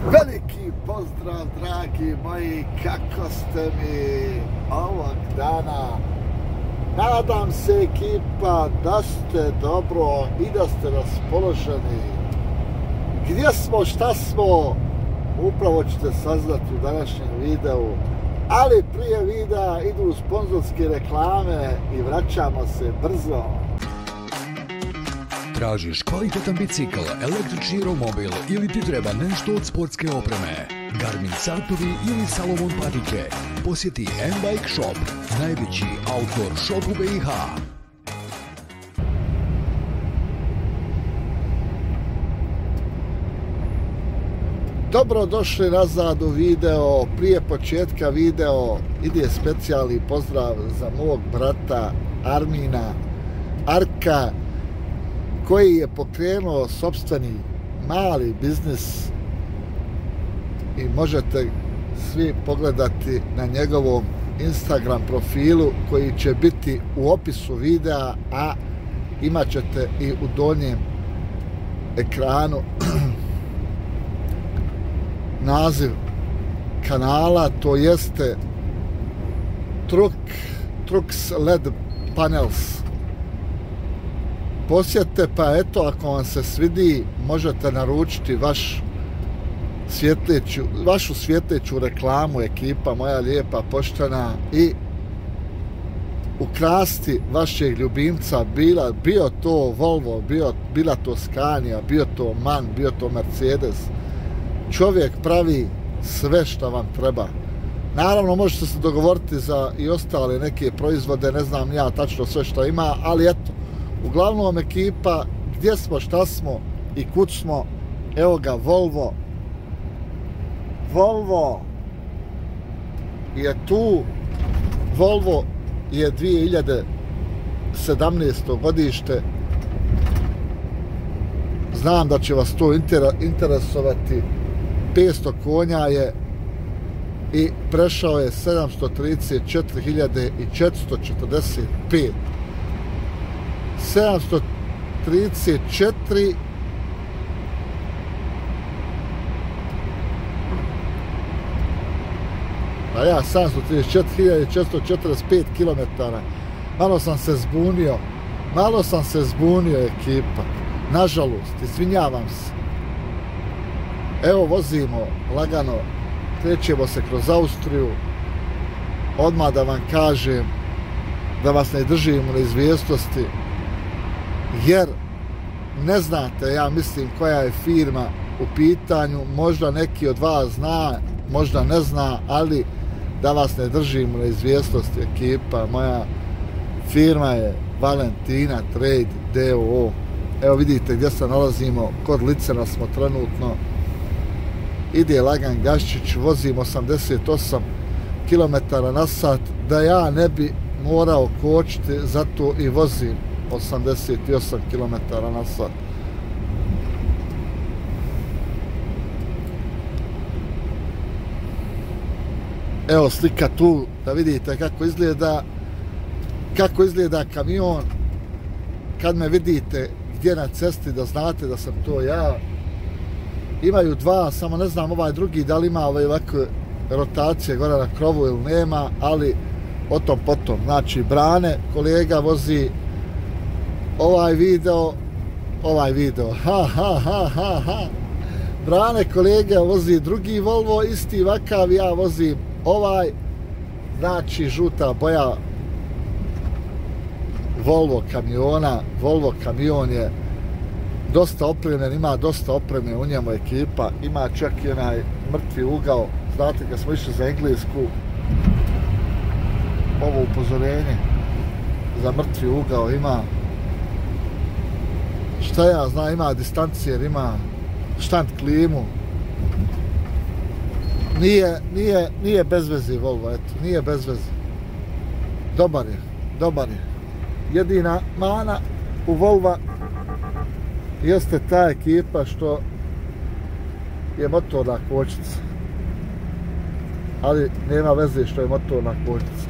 Veliki pozdrav, dragi moji, kako ste mi ovog dana? Nadam se, ekipa, da ste dobro i da ste raspoloženi. Gdje smo, šta smo, upravo ćete saznati u današnjem videu. Ali prije videa idu sponzorske reklame i vraćamo se brzo. Tražiš kvalitetan bicikl, električni romobil ili ti treba nešto od sportske opreme? Garmin satovi ili Salomon patike? Posjeti M-Bike Shop, najveći outdoor shop u BiH. Dobrodošli nazad u video. Prije početka video ide specijalni pozdrav za mog brata Arka, koji je pokrenuo sopstveni mali biznis i možete svi pogledati na njegovom Instagram profilu koji će biti u opisu videa, a imat ćete i u donjem ekranu naziv kanala, to jeste Trux LED Panels. Posjetite, pa eto, ako vam se svidi, možete naručiti vašu svjetleću reklamu, ekipa moja lijepa, poštena, i ukrasti vašeg ljubimca, bio to Volvo, bila to Scania, bio to MAN, bio to Mercedes. Čovjek pravi sve što vam treba. Naravno, možete se dogovoriti za i ostale neke proizvode, ne znam ja tačno sve što ima, ali eto, uglavnom ekipa, gdje smo, šta smo i kud smo, evo ga Volvo. Volvo je tu. Volvo je 2017. godište. Znam da će vas to interesovati. 500 konja je i prešao je 734.445. 734 734.445 km. Malo sam se zbunio, ekipa. Nažalost, izvinjavam se. Evo, vozimo lagano, krećemo se kroz Austriju. Odmah da vam kažem, da vas ne držimo na izvijestnosti, jer ne znate, ja mislim, koja je firma u pitanju. Možda neki od vas zna, možda ne zna, ali da vas ne držimo na izvijestnosti, ekipa moja, firma je Valentina Trade d.o.o. Evo vidite gdje se nalazimo, kod Licena smo trenutno. Ide lagan gaščić, vozim 88 km/h, da ja ne bi morao kočiti, zato i vozim 88 km/h. Evo slika tu, da vidite kako izgleda kamion. Kad me vidite gdje na cesti, da znate da sam to ja. Imaju dva, samo ne znam ovaj drugi da li ima ovakve rotacije gore na krovu ili nema, ali o tom potom. Znači, Brane, kolega, vozi ovaj video, Brane, kolega, vozi drugi Volvo, isti vakav, ja vozim ovaj, znači žuta boja Volvo kamiona. Volvo kamion je dosta opremljen, ima dosta opreme u njemu, ekipa. Ima čak i onaj mrtvi ugao. Znate, kad smo išli za Englesku, ovo upozorenje za mrtvi ugao ima. Šta ja znam, ima distancijer, ima štand klimu. Nije bez veze Volvo, eto, nije bez veze. Dobar je. Jedina mana u Volva jeste ta, ekipa, što je motorna kočnica. Ali nema veze što je motorna kočnica.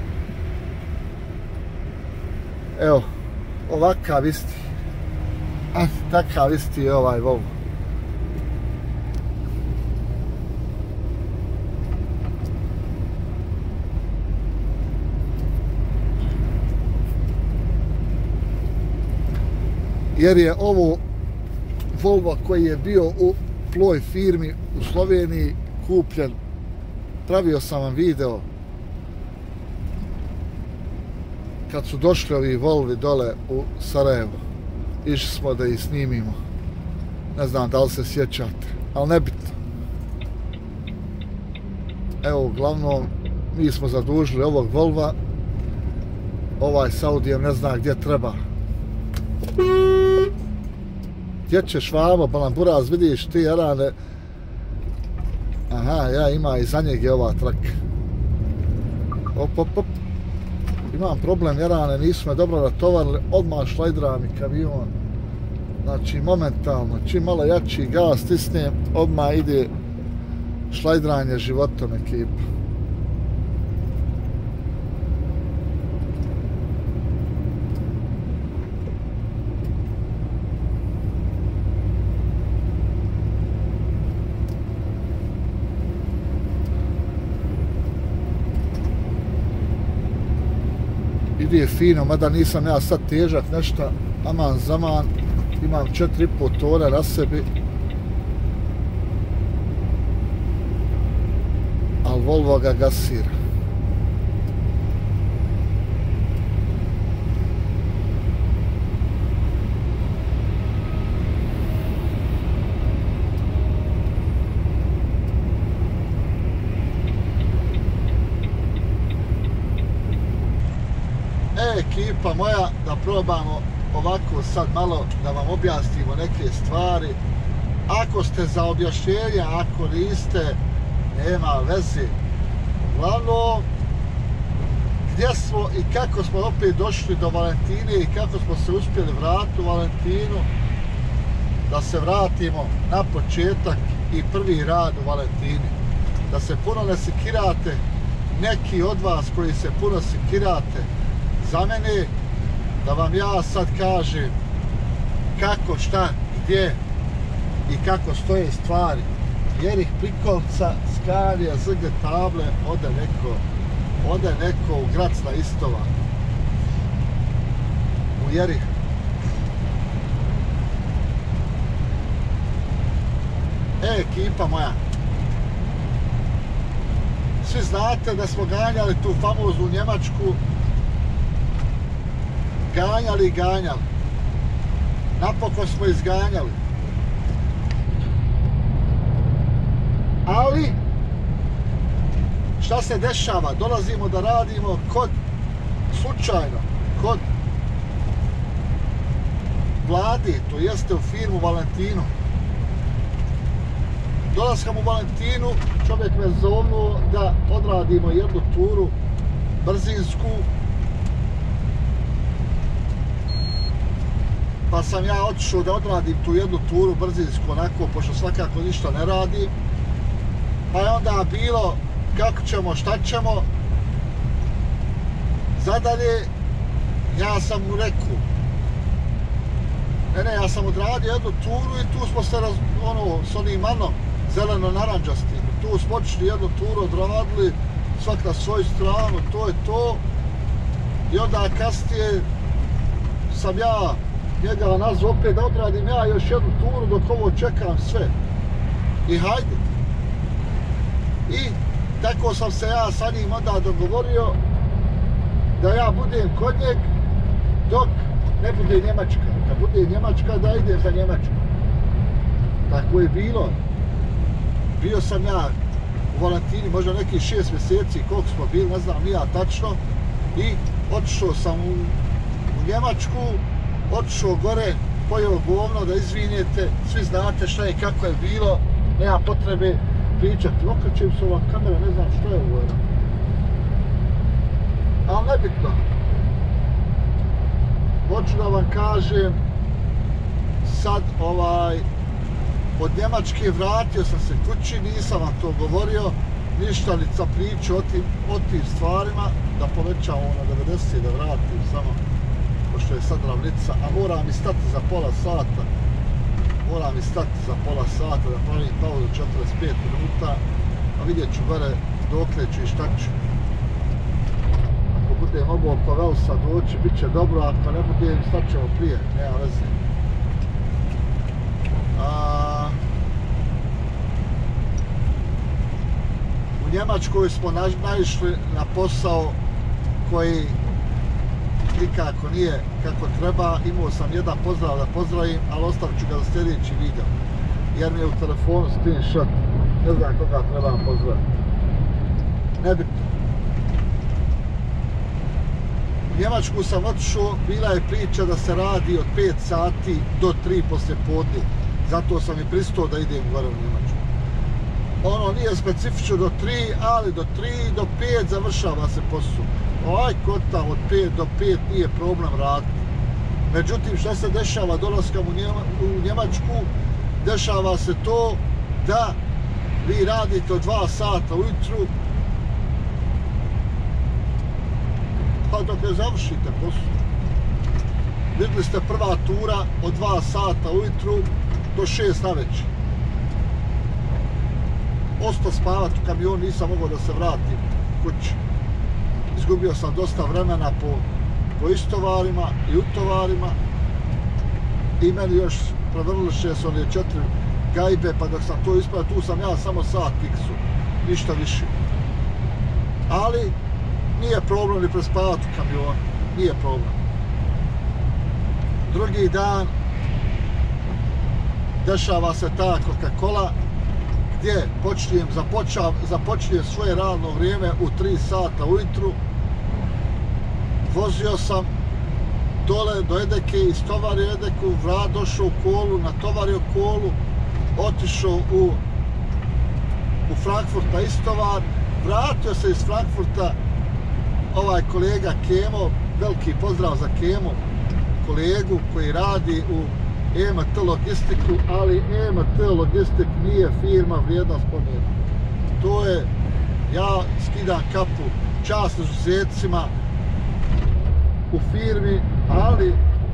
Evo, ovakav isti. Takav isti je ovaj Volvo. jer je ovo Volvo koji je bio u Ploj firmi u Sloveniji kupljen. Pravio sam vam video kad su došli ovi Volvi dole u Sarajevo. Išli smo da ih snimimo. Ne znam da li se sjećate, ali nebitno. Evo, uglavnom, mi smo zadužili ovog Volva. Ovaj s Audijem ne zna gdje treba. Gdje ćeš, vamo, balamburaz, vidiš ti, jarane. Aha, ja, ima i za njeg je ova traka. Op. Imam problem, jarane, nisu me dobro natovarili, odmah šlajdra mi kamion. Znači, momentalno, čim malo jači gas stisnem, odmah ide šlajdraње životom ekipa. Ide fino, mada nisam ja sad težak nešto, aman zaman, imam 4,5 tone na sebi. Ali Volvo ga gasira. Ekipa moja, da probamo ovako sad malo da vam objasnimo neke stvari. Ako ste za objašnjenje, ako niste, nema veze. Uglavnom, gdje smo i kako smo opet došli do Valentine i kako smo se uspjeli vratiti u Valentinu, da se vratimo na početak i prvi rad u Valentini. Da se puno ne sekirate, neki od vas koji se puno sekirate za mene, da vam ja sad kažem kako, šta, gdje i kako stoje stvari. Jerih Prikolca, Skalija, ZG table, ode neko u Gracna Istova. U Jerih. Ekipa moja. Svi znate da smo ganjali tu famoznu Njemačku. Ganjali. Napokon smo izganjali. Ali, šta se dešava? Dolazimo da radimo slučajno, kod Vladi, to jeste u firmu Valentinu. Dolazkam u Valentinu, čovjek me zovnuo da odradimo jednu turu brzinsku. Pa sam ja otišao da odradim tu jednu turu brzinsku, onako, pošto svakako ništa ne radim. Pa je onda bilo kako ćemo, šta ćemo. Zadalje, ja sam mu rekao, ja sam odradio jednu turu i tu smo se s onim manom zeleno-naranđastim. Tu smo otišli jednu turu, odradili svak na svoju stranu, to je to. I onda kasnije sam ja njega nazvao opet da odradim ja još jednu turu dok ovo čekam sve. I hajde. I tako sam se ja sa njim onda dogovorio da ja budem kod njeg dok ne bude Njemačka. Kad bude Njemačka da idem za Njemačku. Tako je bilo. Bio sam ja u Valentini možda nekih 6 mjeseci koliko smo bili, ne znam ni ja tačno. I otišao sam u Njemačku, otišao gore, pojeo govno da izvinete, svi znate šta je kako je bilo, nema potrebe pričati. Okrećem se ova kamera, ne znam što je ovo. Ali nebitno. Hoću da vam kažem, sad od Njemačke vratio sam se kući, nisam vam to govorio, ništa ni sa priču o tim stvarima, da povećam ovo na 90 da vratim samo, pošto je sad ravnica, a moram i stati za pola sata. Da pravim pauzu 45 minuta, a vidjet ću gore dokle ću i šta ću. Ako budem mogao oko Velsa doći, bit će dobro, ako ne budem, stat ćemo prije, nema veze. Njemačkoj smo naišli na posao koji nikako nije kako treba. Imao sam jedan pozdrav da pozdravim, ali ostavit ću ga za sljedeći video. Jer mi je u telefonu screenshot. Ne znam koga trebam pozdraviti. Nebitno. U Njemačku sam otišao, bila je priča da se radi od 5 sati do 3 poslje podne. Zato sam i pristao da idem gore u Njemačku. Ono nije specifično do 3, ali do 3 do 5 završava se posao. Ovaj kota od 5 do 5 nije problem raditi. Međutim, što se dešava dolaskom u Njemačku? Dešava se to da vi radite od 2 sata ujutru, pa dok ne završite posao. Vidjeli ste prva tura od 2 sata ujutru do 6 navečer. Ostao spavat u kamionu, nisam mogao da se vratim kući. Izgubio sam dosta vremena po istovarima i utovarima. I meni još prevrliše su one 4 gajbe, pa dok sam to ispravio, tu sam ja samo sat fiksu, ništa više. Ali nije problem ni prespavati u kamionu, nije problem. Drugi dan dešava se ta Coca-Cola, gdje započinjem svoje radno vrijeme u 3 sata ujutru. Vozio sam dole do Edeke, istovario Edeku, došao u Kolu, natovario Kolu, otišao u Frankfurt na istovar, vratio se iz Frankfurta ovaj kolega Kemo, veliki pozdrav za Kemo, kolegu koji radi u EMT Logistiku, ali EMT Logistik nije firma vrijedna spomena. To je, ja skidam kapu čast izuzecima u firmi, ali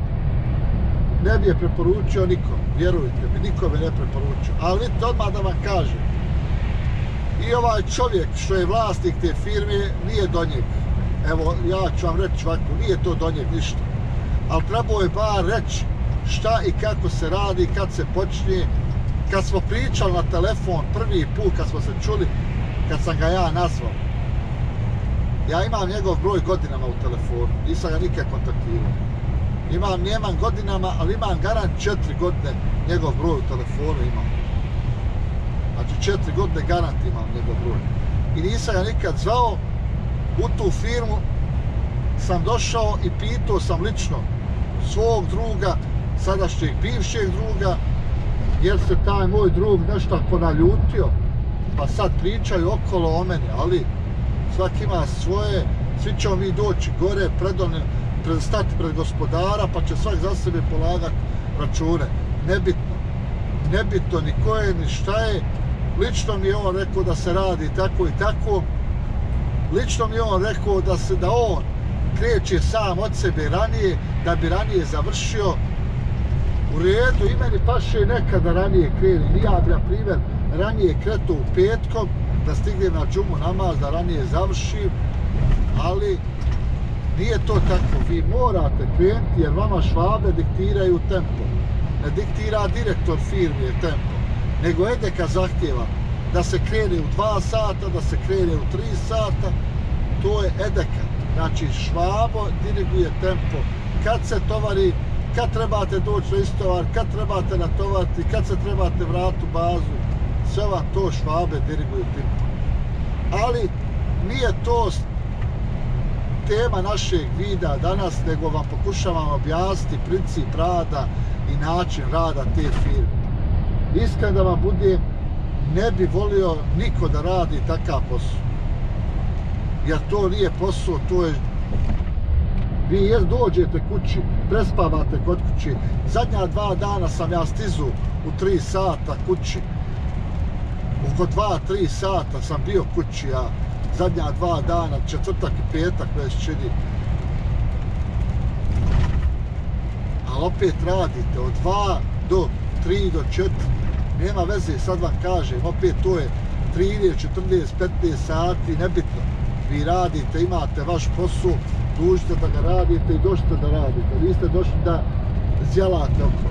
ne bi je preporučio nikom, vjerujte mi, nikome ne preporučio. Ali vidite, odmah da vam kažem, i ovaj čovjek što je vlasnik te firme nije do njeg. Evo, ja ću vam reći ovako, nije to do njeg ništa. Ali trebao je bar reći šta i kako se radi, kad se počinje. Kad smo pričali na telefon prvi put, kad smo se čuli, kad sam ga ja nazvao, ja imam njegov broj godinama u telefonu, nisam ga nikad kontaktirao. Nemam godinama, ali imam garant 4 godine njegov broj u telefonu imam. Znači 4 godine garant imam njegov broj. I nisam ga nikad zvao. U tu firmu sam došao i pitao sam lično svog druga, sadašnjeg bivšeg druga, jer se taj moj drug nešto ponaljutio, pa sad pričaju okolo o meni, ali svaki ima svoje, svi ćemo mi doći gore, stati pred gospodara, pa će svak za sebe polagati račune. Nebitno ni ko je, ni šta je. Lično mi je on rekao da se radi tako i tako. Lično mi je on rekao da on kreće sam od sebe ranije, da bi ranije završio. U redu, i meni paše nekada ranije kreni. Ja bi, na primjer, ranije kretao u petkom, da stignem na džumu namaz, da ranije završim, ali nije to tako. Vi morate krenuti jer vama Švabe diktiraju tempo. Ne diktira direktor firme tempo, nego Edeka zahtjeva da se krene u 2 sata, da se krene u 3 sata. To je Edeka. Znači Švabo diriguje tempo. Kad se tovari, kad trebate doći na istovar, kad trebate natovariti, kad se trebate vratiti u bazu, sve vam to Švabe diriguje tempo. Ali nije to tema našeg videa danas, nego vam pokušavam objasniti princip rada i način rada te firme. Iskreno da vam budem, ne bi volio niko da radi takav posao. Jer to nije posao, to je... Vi dođete kući, prespavate kod kuće. Zadnja 2 dana sam ja stizu u 3 sata kući. Oko 2-3 sata sam bio kući ja. Zadnja 2 dana, četvrtak i petak već čini. Ali opet radite od 2 do 3 do 4. Nema veze, sad vam kažem, opet to je 13, 14, 15 sati, nebitno. Vi radite, imate vaš posao, dužite da ga radite i došli da radite. Vi ste došli da zjelate okolo.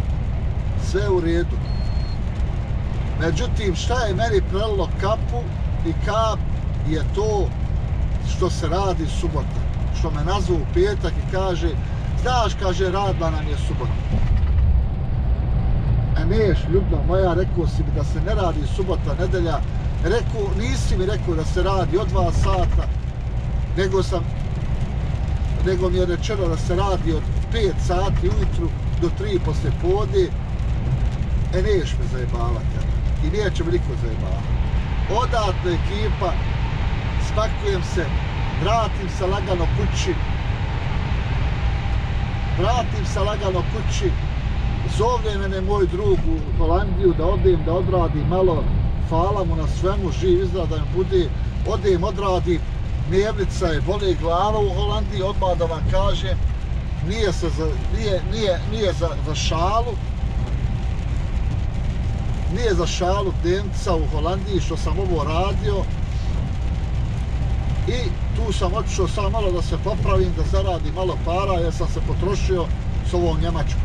Sve u redu. Međutim, šta je meni prelilo kapu, i kap je to što se radi subota. Što me nazvu u petak i kaže, znaš, kaže, radila nam je subota. Neš, ljubno moja, rekao si mi da se ne radi subota, nedelja. Nisi mi rekao da se radi od 2 sata, nego mi je rečeno da se radi od 5 sati ujutru do 3 poslije podne. Neš me zajebavati. I neće me niko zajebavati. Odatle ekipa, spakujem se, vratim se lagano kući, zove mene moj drug u Holandiju da odem, da odradim malo, hvala mu na svemu, živ izgleda da mi bude, odem, odradim, dnevnica je, boli glava u Holandiji, odmah da vam kažem, nije za šalu, nije za šalu dnevnica u Holandiji što sam ovo radio i tu sam otišao samo malo da se popravim, da zaradim malo para jer sam se potrošio s ovom Njemačkom.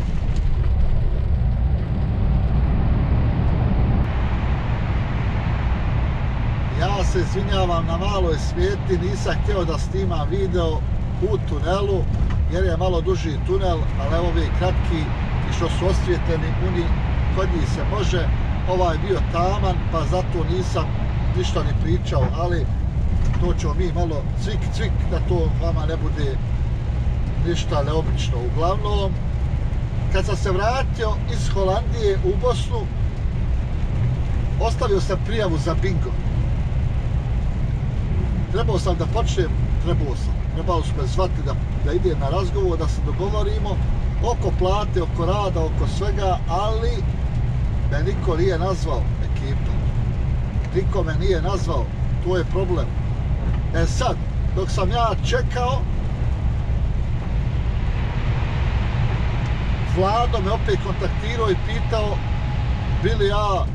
Ja se izvinjavam na maloj smetnji, nisam htio da snimam video u tunelu jer je malo duži tunel, ali evo ovi kratki i što su osvijetljeni, kod njih se može. Ovaj je bio taman, pa zato nisam ništa ni pričao, ali to ćemo mi malo cvik, da to vama ne bude ništa neobično. Uglavnom, kad sam se vratio iz Holandije u Bosnu, ostavio sam prijavu za bingo. Trebao sam da počnem, trebao su me zvati da idem na razgovor, da se dogovorimo oko plate, oko rada, oko svega, ali me niko nije nazvao, ekipa. Niko me nije nazvao, to je problem. Sad, dok sam ja čekao, Vlado me opet kontaktirao i pitao bi li ja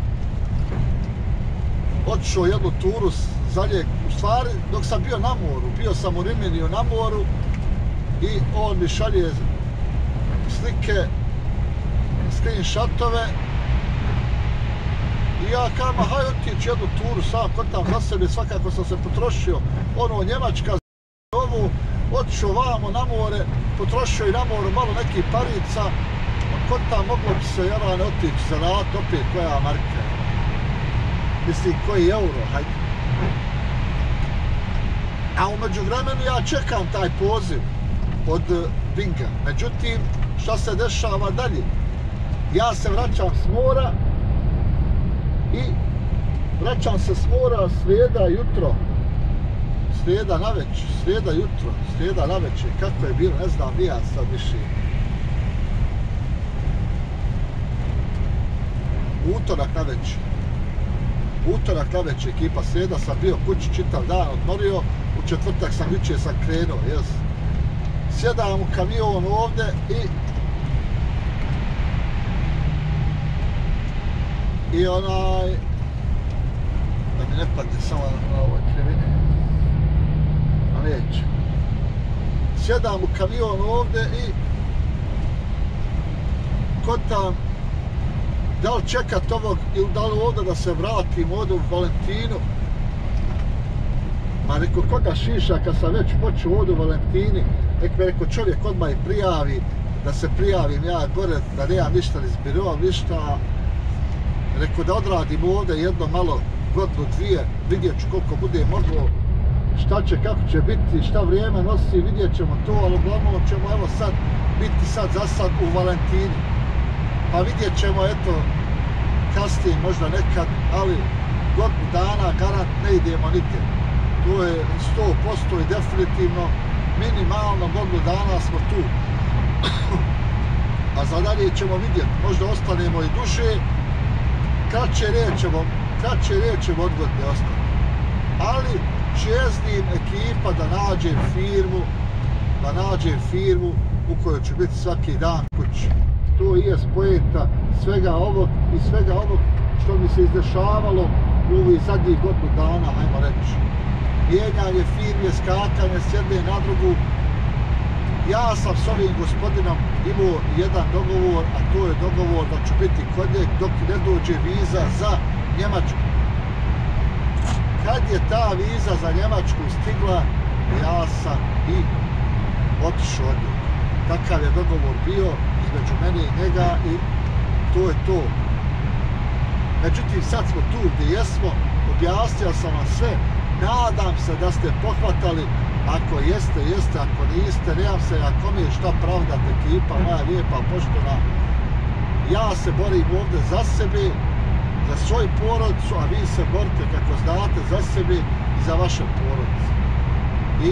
otišao jednu turu za lijek. U stvari, dok sam bio na moru, bio sam u Riminiju na moru i on mi šalje slike, screenshotove i ja kažem, haj otići jednu turu sam kod tam za sebe, svakako sam se potrošio, ono Njemačka ovu, otišao vamo na more, potrošio i na moru malo nekih parica, kod tam moglo bi se jarane otići za rat, opet koja marka, mislim koji euro, hajde. A umeđu vremenu ja čekam taj poziv od Binga, međutim, šta se dešava dalje? Ja se vraćam s mora i vraćam se s mora srijeda jutro, srijeda navečer, kako je bilo, ne znam, ni ja sad više. Utorak navečer, ekipa, srijeda sam bio kući čitav dan, odmorio, u četvrtak sam jučer sam krenuo, jes. Sjedam u kamion ovdje i onaj, da mi ne padne samo na ovoj krivini, a neće. Sjedam u kamion ovdje i kotam da li čekat ovog ili da li ovdje da se vratim ovdje u Valentinu. Ma reko, koga šiša kad sam već počeo ovdje u Valentini, nek me reko čovjek odmah i prijavi, da se prijavim ja gore, da nemam ništa, ni zbirao ništa. Reko da odradim ovdje jedno malo, godinu, dvije, vidjet ću koliko bude moglo, šta će, kako će biti, šta vrijeme nosi, vidjet ćemo to, ali uglavnom ćemo evo sad biti sad za sad u Valentini. Pa vidjet ćemo, eto, kasnije možda nekad, ali godinu dana garant ne idemo nigdje. To je 100% i definitivno, minimalno godinu dana smo tu. A za dalje ćemo vidjeti, možda ostanemo i duže, kraće nećemo odgodne ostati. Ali čeznim ekipa da nađem firmu u kojoj ću biti svaki dan kući. To je poenta svega ovog što mi se izdešavalo u ovih zadnjih godinu dana, hajmo reći. Mijenjanje firme, skakanje s jedne na drugu. Ja sam s ovim gospodinom imao jedan dogovor, a to je dogovor da ću biti kod njeg dok ne dođe viza za Njemačku. kad je ta viza za Njemačku stigla, ja sam i otišao od njega. Takav je dogovor bio između mene i njega i to je to. Međutim, sad smo tu gdje jesmo, objasnio sam vam sve, nadam se da ste pohvatali, ako jeste, jeste, ako niste, nemam se na kome šta pravdat, ekipa moja lijepa, poštena. Ja se borim ovdje za sebe, za svoju porodicu, a vi se borite, kako znate, za sebe i za vaše porodice. I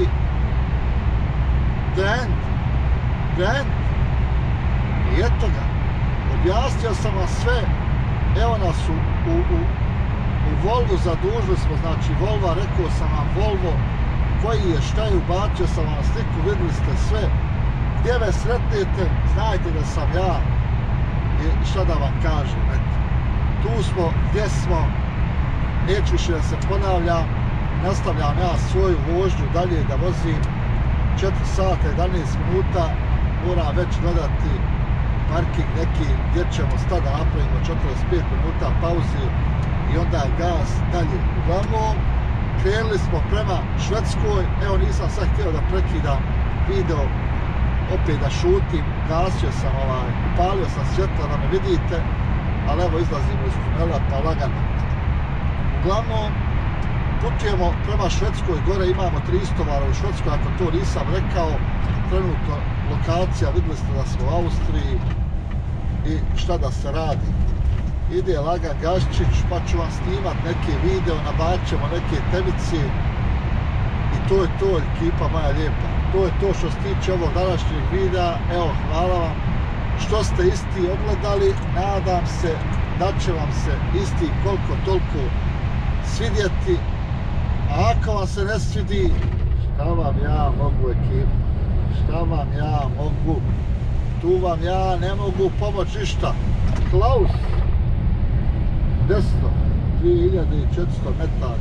grand, i eto ga, objasnio sam vam sve, evo nas u Volvu zadužili smo, znači Volva, rekao sam vam Volvo, koji je, šta je, ubacio sam vam sliku, vidjeli ste sve, gdje me sretnete, znajte da sam ja, i šta da vam kažem, eto, tu smo, gdje smo, neću više da se ponavljam, nastavljam ja svoju vožnju dalje da vozim 4 sata 11 minuta, moram već dodati parking neki gdje ćemo stati da napravimo 45 minuta pauze i onda gas dalje. Uglavnom, krenuli smo prema Švedskoj, evo nisam sad htio da prekidam video, opet da šutim, gasio sam upalio sam svjetla da me vidite, ali evo izlazimo iz tunela pa lagano. Uglavnom, putujemo prema Švedskoj, gore imamo 300 tovara u Švedskoj, ako to nisam rekao, trenutno lokacija, vidjeli ste da smo u Austriji i šta da se radi. Ide lagan gaščić, pa ću vam snimat neke video, nabacit ćemo neke temice i to je to, ekipa moja lijepa. To je to što se tiče ovog današnjeg videa, evo hvala vam što ste isti ogledali, nadam se da će vam se isti koliko toliko svidjeti, a ako vam se ne svidi, šta vam ja mogu ekipa, šta vam ja mogu, tu vam ja ne mogu pomoć ništa. Klaus, desno, 2400 metara.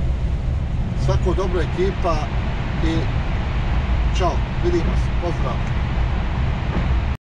Svako dobro ekipa i čao, vidimo se, pozdrav.